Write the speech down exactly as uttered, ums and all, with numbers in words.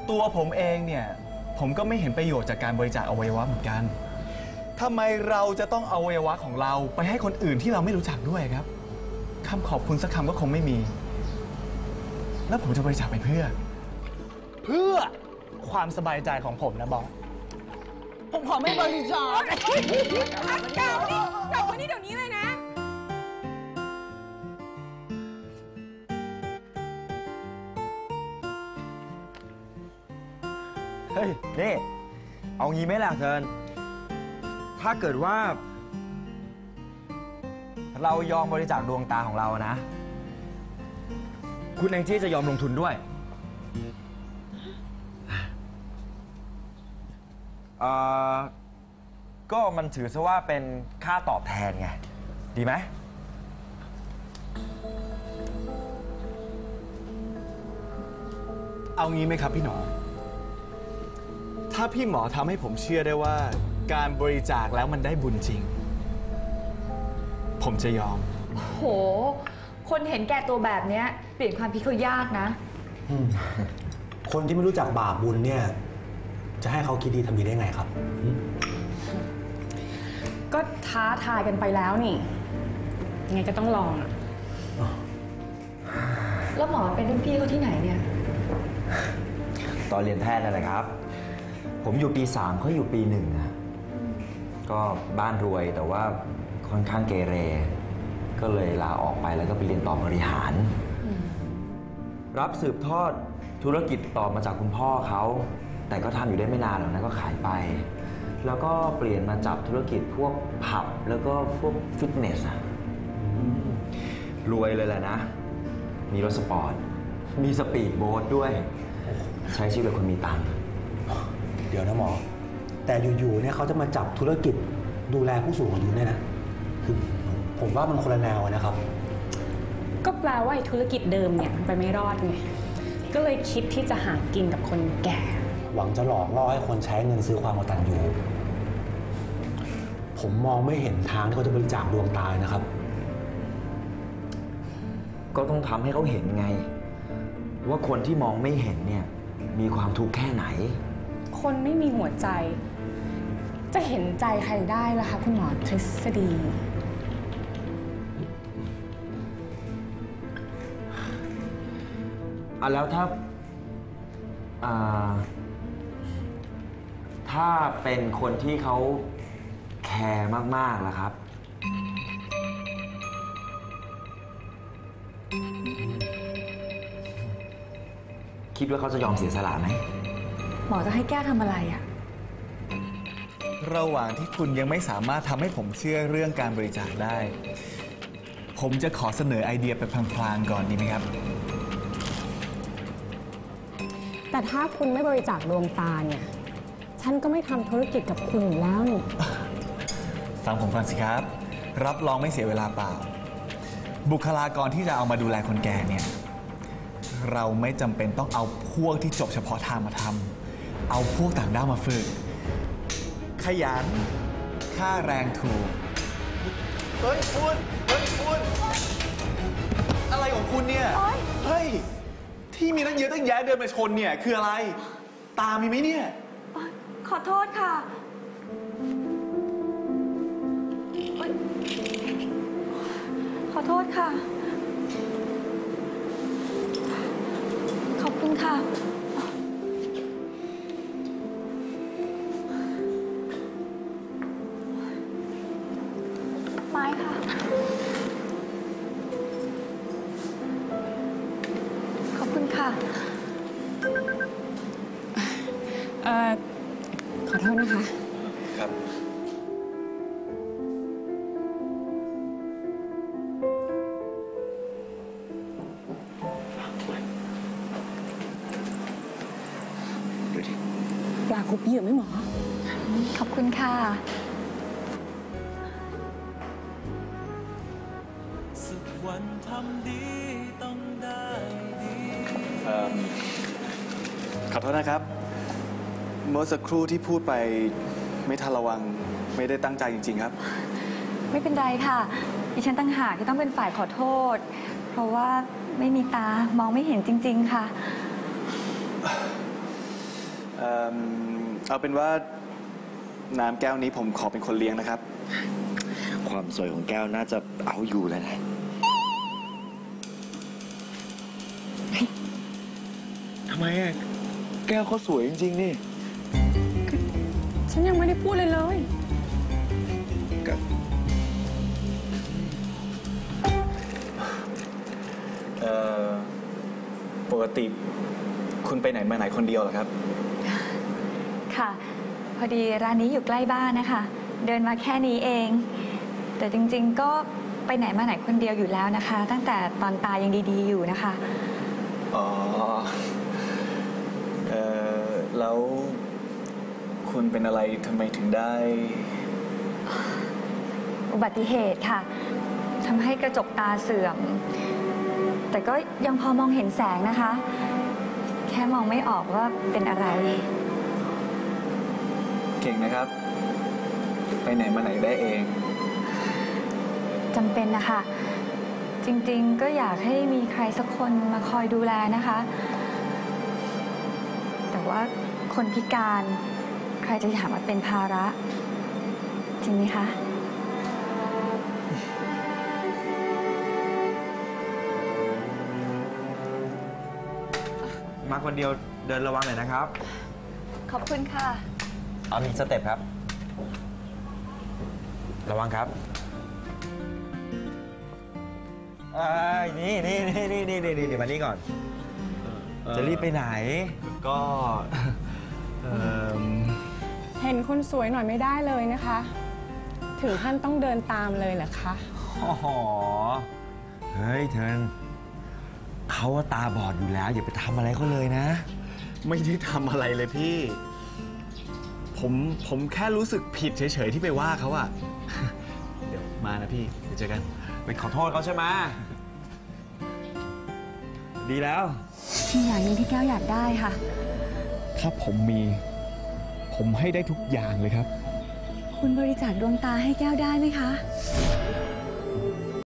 ตัวผมเองเนี่ยผมก็ไม่เห็นประโยชน์จากการบริจาคอวัยวะเหมือนกันทำไมเราจะต้องเอาอวัยวะของเราไปให้คนอื่นที่เราไม่รู้จักด้วยครับคำขอบคุณสักคำก็คงไม่มีแล้วผมจะบริจาคไปเพื่อเพื่อความสบายใจของผมนะบอสผมขอไม่บริจาคเก่านี่เก่าวันนี้เดี๋ยวนี้เลยนะเฮ้ยนี่เอางี้ไหมล่ะเทิร์นถ้าเกิดว่าเรายอมบริจาคดวงตาของเรานะคุณแองจี้จะยอมลงทุนด้วยเอ่อก็มันถือซะว่าเป็นค่าตอบแทนไงดีไหมเอางี้ไหมครับพี่หนอถ้าพี่หมอทำให้ผมเชื่อได้ว่าการบริจาคแล้วมันได้บุญจริงผมจะยอมโหคนเห็นแก่ตัวแบบนี้เปลี่ยนความคิดเขายากนะคนที่ไม่รู้จักบาปบุญเนี่ยจะให้เขาคิดดีทำดีได้ไงครับก็ท้าทายกันไปแล้วนี่ไงก็ต้องลองอ่ะแล้วหมอเป็นรุ่นพี่เขาที่ไหนเนี่ยตอนเรียนแพทย์นั่นแหละครับผมอยู่ปีสามเขาอยู่ปีหนึ่งนะก็บ้านรวยแต่ว่าค่อนข้างเกเรก็เลยลาออกไปแล้วก็ไปเรียนต่อบริหารรับสืบทอดธุรกิจต่อมาจากคุณพ่อเขาแต่ก็ทำอยู่ได้ไม่นานหรอกนะก็ขายไปแล้วก็เปลี่ยนมาจับธุรกิจพวกผับแล้วก็พวกฟิตเนสอะรวยเลยแหละนะมีรถสปอร์ตมีสปีดโบ๊ทด้วยใช้ชีวิตแบบคนมีตังค์เดี๋ยวนะหมอแต่อยู่ๆเนี่ยเขาจะมาจับธุรกิจดูแลผู้สูงอายุเนี่ยนะคือผมว่ามันคนละแนวนะครับก็แปลว่าธุรกิจเดิมเนี่ยไปไม่รอดไงก็เลยคิดที่จะหากินกับคนแก่หวังจะหลอกล่อให้คนใช้เงินซื้อความกตัญญูผมมองไม่เห็นทางที่เขาจะบริจาคดวงตานะครับก็ต้องทำให้เขาเห็นไงว่าคนที่มองไม่เห็นเนี่ยมีความทุกข์แค่ไหนคนไม่มีหัวใจจะเห็นใจใครได้ล่ะคะคุณหมอทฤษฎีอ่ะแล้วถ้าอ่าถ้าเป็นคนที่เขาแคร์มากๆล่ะครับคิดว่าเขาจะยอมเสียสละไหมหมอจะให้แก้ทำอะไรอะระหว่างที่คุณยังไม่สามารถทำให้ผมเชื่อเรื่องการบริจาคได้ผมจะขอเสนอไอเดียไปพลางๆก่อนดีไหมครับแต่ถ้าคุณไม่บริจาคดวงตาเนี่ยฉันก็ไม่ทำธุรกิจกับคุณอยู่แล้วนี่ฟังผมก่อนสิครับรับรองไม่เสียเวลาเปล่าบุคลากรที่จะเอามาดูแลคนแก่เนี่ยเราไม่จำเป็นต้องเอาพวกที่จบเฉพาะทางมาทำเอาพวกต่างด้าวมาฝึกขยันค่าแรงถูกเฮ้ยคุณเฮ้ยคุณอะไรของคุณเนี่ยเฮ้ยที่มีตั้งเยอะตั้งแยะเดินมาชนเนี่ยคืออะไรตามีไหมเนี่ยขอโทษค่ะขอโทษค่ะขอบคุณค่ะไม้ค่ะขอบคุณค่ะเอ่อขอโทษนะคะครับปลาคุบเหยื่อไหมหมอขอบคุณค่ะสักวันทำดีต้องได้ดีขอโทษนะครับเมื่อสักครู่ที่พูดไปไม่ทันระวังไม่ได้ตั้งใจจริงๆครับไม่เป็นไรค่ะดิฉันตั้งหากที่ต้องเป็นฝ่ายขอโทษเพราะว่าไม่มีตามองไม่เห็นจริงๆค่ะเอ่อเอาเป็นว่าน้ำแก้วนี้ผมขอเป็นคนเลี้ยงนะครับความสวยของแก้วน่าจะเอาอยู่แล้วนะทำไมอ่ะ แก้วเขาสวยจริงๆนี่ฉันยังไม่ได้พูดเลยเลยเอ่อ ปกติคุณไปไหนมาไหนคนเดียวเหรอครับค่ะ พอดีร้านนี้อยู่ใกล้บ้านนะคะ เดินมาแค่นี้เอง แต่จริงๆก็ไปไหนมาไหนคนเดียวอยู่แล้วนะคะ ตั้งแต่ตอนตายังดีๆอยู่นะคะอ๋อ เอ่อ แล้วคุณเป็นอะไรทำไมถึงได้อุบัติเหตุค่ะทำให้กระจกตาเสื่อม แต่ก็ยังพอมองเห็นแสงนะคะ แค่มองไม่ออกว่าเป็นอะไรเก่งนะครับ ไปไหนมาไหนได้เองจำเป็นนะคะ จริงๆก็อยากให้มีใครสักคนมาคอยดูแลนะคะ แต่ว่าคนพิการใครจะอยากมาเป็นภาระ จริงไหมคะมาคนเดียวเดินระวังหน่อยนะครับขอบคุณค่ะเอามีสเต็ปครับ ระวังครับอ้ายนี่นี่นี่นี่นี่นี่นี่มานี่ก่อน จะรีบไปไหนก็ เอ่อเห็นคนสวยหน่อยไม่ได้เลยนะคะ ถึงขั้นต้องเดินตามเลยเหรอคะอ๋อเฮ้ยเทิร์นเขาว่าตาบอดอยู่แล้ว อย่าไปทำอะไรเขาเลยนะไม่ได้ทำอะไรเลยพี่ ผมผมแค่รู้สึกผิดเฉยๆที่ไปว่าเขาอะ เดี๋ยวมานะพี่ เดี๋ยวเจอกันไปขอโทษเขาใช่ไหมดีแล้วมีอย่างหนึงที่แก้วอยากได้ค่ะถ้าผมมี ผมให้ได้ทุกอย่างเลยครับคุณบริจาคดวงตาให้แก้วได้ไหมคะไ